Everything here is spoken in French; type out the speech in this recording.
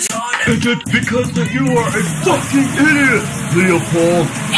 And it's because that you are a fucking idiot, Leopold.